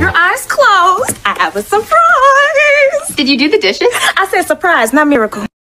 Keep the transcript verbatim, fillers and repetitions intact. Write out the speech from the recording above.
your eyes closed. I have a surprise. Did you do the dishes? I said surprise, not miracle.